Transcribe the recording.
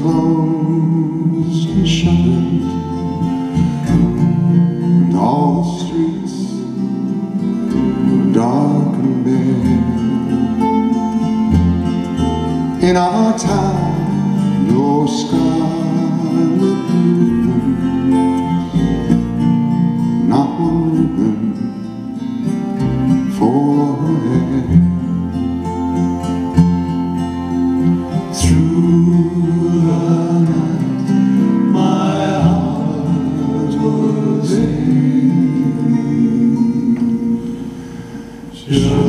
closed and shuttered, and all the streets were dark and bare. In our town, no scarlet ribbon, not one ribbon for her hair. Through the night, my heart was aching.